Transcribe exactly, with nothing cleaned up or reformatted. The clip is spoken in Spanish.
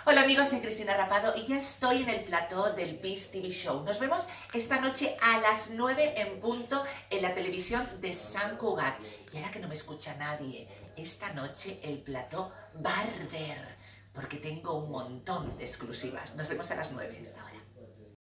Hola amigos, soy Cristina Rapado y ya estoy en el plató del Peace T V Show. Nos vemos esta noche a las nueve en punto en la televisión de Sant Cugat. Y ahora que no me escucha nadie, esta noche el plató va a arder porque tengo un montón de exclusivas. Nos vemos a las nueve hasta ahora.